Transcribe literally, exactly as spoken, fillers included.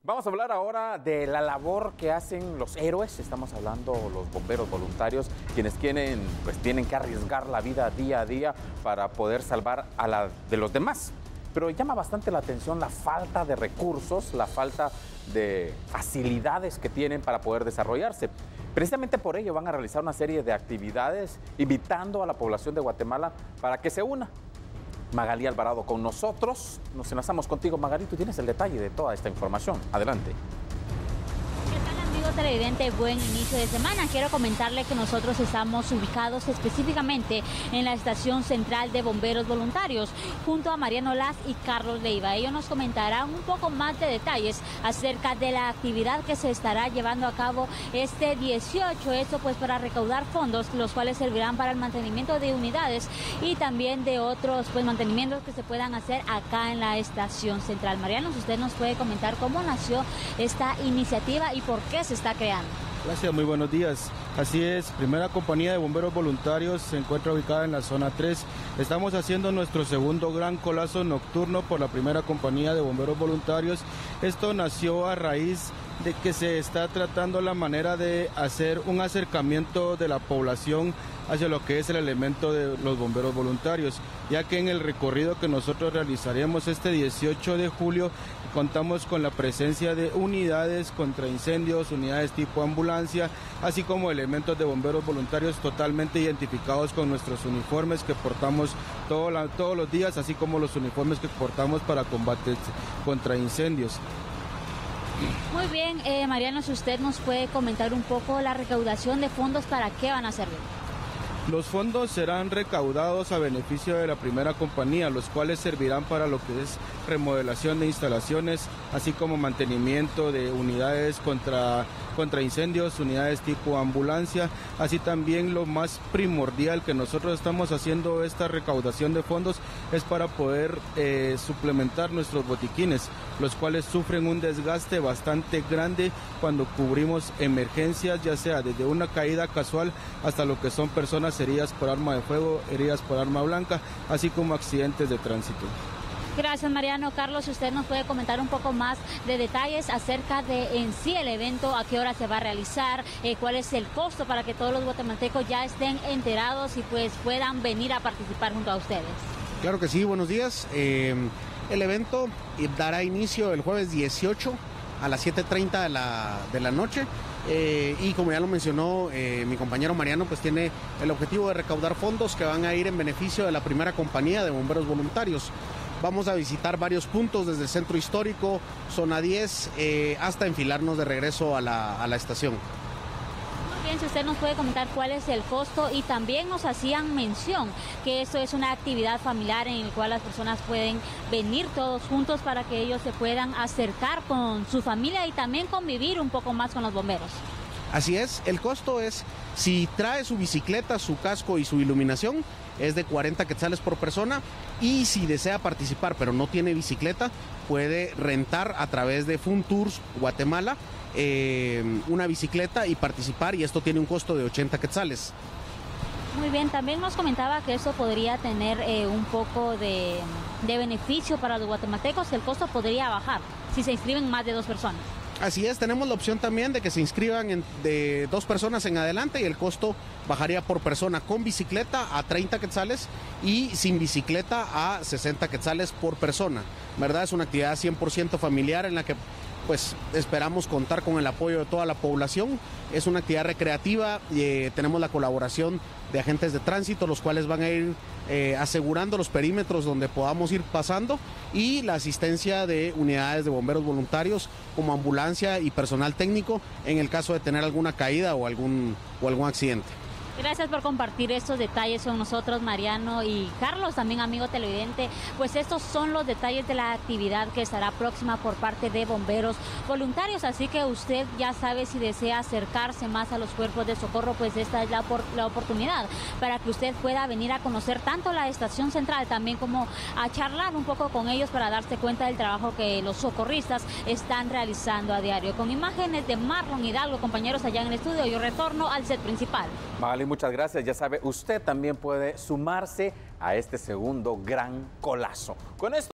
Vamos a hablar ahora de la labor que hacen los héroes. Estamos hablando de los bomberos voluntarios, quienes tienen, pues, tienen que arriesgar la vida día a día para poder salvar a la de los demás. Pero llama bastante la atención la falta de recursos, la falta de facilidades que tienen para poder desarrollarse. Precisamente por ello van a realizar una serie de actividades invitando a la población de Guatemala para que se una. Magalí Alvarado con nosotros. Nos enlazamos contigo, Magalí. Tú tienes el detalle de toda esta información. Adelante. Televidente, buen inicio de semana. Quiero comentarle que nosotros estamos ubicados específicamente en la estación central de bomberos voluntarios junto a Mariano Las y Carlos Leiva. Ellos nos comentarán un poco más de detalles acerca de la actividad que se estará llevando a cabo este dieciocho, esto pues para recaudar fondos, los cuales servirán para el mantenimiento de unidades y también de otros pues mantenimientos que se puedan hacer acá en la estación central. Mariano, usted nos puede comentar cómo nació esta iniciativa y por qué se está creando. Gracias, muy buenos días. Así es, primera compañía de bomberos voluntarios se encuentra ubicada en la zona tres. Estamos haciendo nuestro segundo gran colazo nocturno por la primera compañía de bomberos voluntarios. Esto nació a raíz de que se está tratando la manera de hacer un acercamiento de la población hacia lo que es el elemento de los bomberos voluntarios, ya que en el recorrido que nosotros realizaremos este dieciocho de julio contamos con la presencia de unidades contra incendios, unidades tipo ambulancia, así como elementos de bomberos voluntarios totalmente identificados con nuestros uniformes que portamos todo la, todos los días, así como los uniformes que portamos para combates contra incendios. Muy bien, eh, Mariano, si usted nos puede comentar un poco la recaudación de fondos, ¿para qué van a servir? Los fondos serán recaudados a beneficio de la primera compañía, los cuales servirán para lo que es remodelación de instalaciones, así como mantenimiento de unidades contra, contra incendios, unidades tipo ambulancia, así también lo más primordial que nosotros estamos haciendo esta recaudación de fondos es para poder eh, suplementar nuestros botiquines, los cuales sufren un desgaste bastante grande cuando cubrimos emergencias, ya sea desde una caída casual hasta lo que son personas heridas por arma de fuego, heridas por arma blanca, así como accidentes de tránsito. Gracias, Mariano. Carlos, usted nos puede comentar un poco más de detalles acerca de en sí el evento, a qué hora se va a realizar, eh, cuál es el costo para que todos los guatemaltecos ya estén enterados y pues puedan venir a participar junto a ustedes. Claro que sí, buenos días. Eh, el evento dará inicio el jueves dieciocho a las siete treinta de la, de la noche. Eh, y como ya lo mencionó eh, mi compañero Mariano, pues tiene el objetivo de recaudar fondos que van a ir en beneficio de la primera compañía de bomberos voluntarios. Vamos a visitar varios puntos desde el centro histórico, zona diez, eh, hasta enfilarnos de regreso a la, a la estación. Muy bien, si usted nos puede comentar cuál es el costo, y también nos hacían mención que esto es una actividad familiar en la cual las personas pueden venir todos juntos para que ellos se puedan acercar con su familia y también convivir un poco más con los bomberos. Así es, el costo es, si trae su bicicleta, su casco y su iluminación, es de cuarenta quetzales por persona, y si desea participar pero no tiene bicicleta, puede rentar a través de Fun Tours Guatemala eh, una bicicleta y participar, y esto tiene un costo de ochenta quetzales. Muy bien, también nos comentaba que eso podría tener eh, un poco de, de beneficio para los guatemaltecos, que el costo podría bajar si se inscriben más de dos personas. Así es, tenemos la opción también de que se inscriban en, de dos personas en adelante, y el costo bajaría por persona con bicicleta a treinta quetzales y sin bicicleta a sesenta quetzales por persona, ¿verdad? Es una actividad cien por ciento familiar en la que pues esperamos contar con el apoyo de toda la población. Es una actividad recreativa y eh, tenemos la colaboración de agentes de tránsito, los cuales van a ir eh, asegurando los perímetros donde podamos ir pasando, y la asistencia de unidades de bomberos voluntarios como ambulancia y personal técnico en el caso de tener alguna caída o algún, o algún accidente. Gracias por compartir estos detalles con nosotros, Mariano y Carlos, también amigo televidente. Pues estos son los detalles de la actividad que estará próxima por parte de bomberos voluntarios, así que usted ya sabe, si desea acercarse más a los cuerpos de socorro, pues esta es la, la oportunidad para que usted pueda venir a conocer tanto la estación central también como a charlar un poco con ellos para darse cuenta del trabajo que los socorristas están realizando a diario. Con imágenes de Marlon Hidalgo, compañeros allá en el estudio, yo retorno al set principal. Magalí, muchas gracias. Ya sabe, usted también puede sumarse a este segundo gran colazo. Con esto